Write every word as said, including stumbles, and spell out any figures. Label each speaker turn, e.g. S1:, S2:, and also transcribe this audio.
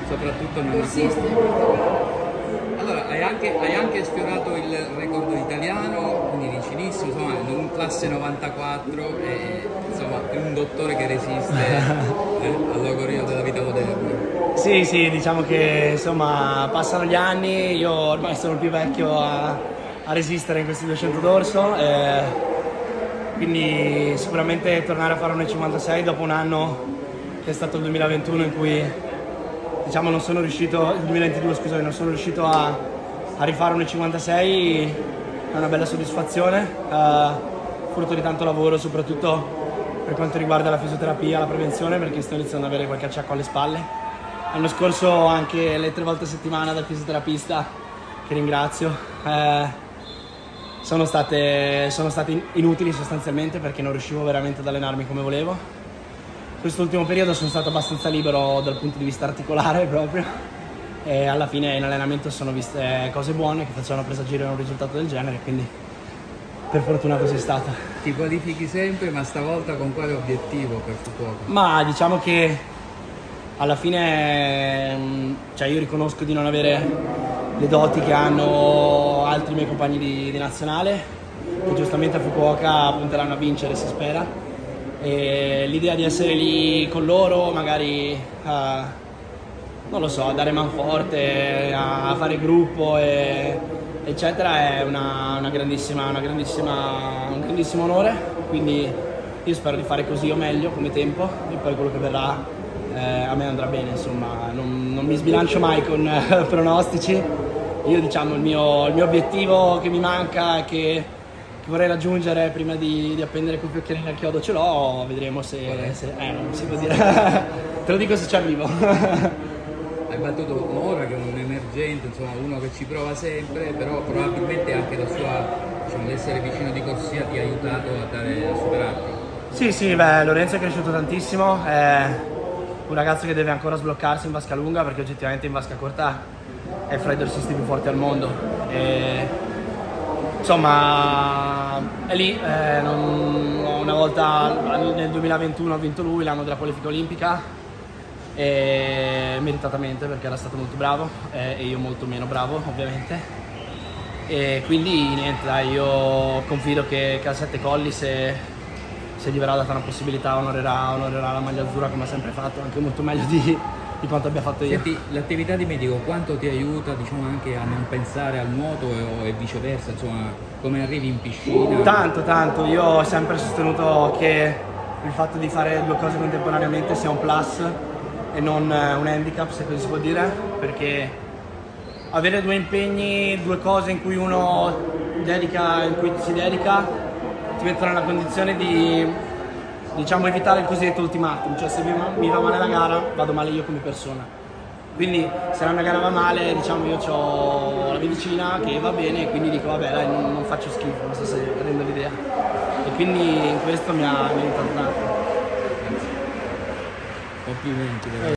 S1: soprattutto non
S2: consiste.
S1: Allora, hai anche, hai anche sfiorato il record italiano, quindi vicinissimo, insomma, in classe novantaquattro, e insomma, è un dottore che resiste eh, al logorio della vita moderna.
S3: Sì, sì, diciamo che insomma passano gli anni, io ormai sono il più vecchio a, a resistere in questi duecento d'orso, eh, quindi sicuramente tornare a fare un cinquantasei dopo un anno che è stato il duemilaventuno in cui diciamo non sono riuscito, il duemilaventidue scusate, non sono riuscito a, a rifare un cinquantasei, è una bella soddisfazione, eh, frutto di tanto lavoro soprattutto per quanto riguarda la fisioterapia, la prevenzione, perché sto iniziando ad avere qualche acciacco alle spalle. L'anno scorso anche le tre volte a settimana dal fisioterapista, che ringrazio, eh, sono state, sono state inutili sostanzialmente perché non riuscivo veramente ad allenarmi come volevo. Quest'ultimo periodo sono stato abbastanza libero dal punto di vista articolare proprio e alla fine in allenamento sono viste cose buone che facevano presagire un risultato del genere, quindi per fortuna così è stata.
S1: Ti qualifichi sempre, ma stavolta con quale obiettivo per Fukuoka?
S3: Ma diciamo che alla fine cioè io riconosco di non avere le doti che hanno altri miei compagni di, di nazionale, che giustamente a Fukuoka punteranno a vincere, si spera. E l'idea di essere lì con loro, magari uh, non lo so, a dare manforte, a, a fare gruppo e, eccetera, è una, una grandissima, una grandissima, un grandissimo onore, quindi io spero di fare così o meglio come tempo e poi quello che verrà eh, a me andrà bene, insomma non, non mi sbilancio mai con eh, pronostici. Io diciamo il mio, il mio obiettivo che mi manca è che vorrei raggiungere prima di, di appendere quei fioccherini nel chiodo, ce l'ho, vedremo se, se eh, non si può dire, te lo dico se ci arrivo.
S1: Hai battuto Mora, che è un emergente, insomma uno che ci prova sempre, però probabilmente anche la sua, diciamo, l'essere vicino di corsia ti ha aiutato a, dare, a superarti.
S3: Sì, sì, beh, Lorenzo è cresciuto tantissimo, è un ragazzo che deve ancora sbloccarsi in vasca lunga, perché oggettivamente in vasca corta è fra i dorsisti più forti al mondo. E insomma è lì, eh, non, una volta nel duemilaventuno ha vinto lui l'anno della qualifica olimpica, e meritatamente perché era stato molto bravo eh, e io molto meno bravo ovviamente, e quindi niente dai, io confido che, che al Sette Colli, se, se gli verrà data una possibilità, onorerà, onorerà la maglia azzurra come ha sempre fatto, anche molto meglio di, di quanto abbia fatto io.
S1: Senti, l'attività di medico quanto ti aiuta, diciamo, anche a non pensare al nuoto e, e viceversa, insomma, come arrivi in piscina?
S3: Tanto, tanto, io ho sempre sostenuto che il fatto di fare due cose contemporaneamente sia un plus e non un handicap, se così si può dire, perché avere due impegni, due cose in cui uno dedica, in cui si dedica, ti mettono nella condizione di, diciamo, evitare il cosiddetto ultimatum, cioè se mi, mi va male la gara vado male io come persona, quindi se la mia gara va male, diciamo, io ho la medicina che va bene e quindi dico vabbè dai, non, non faccio schifo, non so se rendo l'idea, e quindi in questo mi ha, mi ha aiutato tanto.
S1: Complimenti.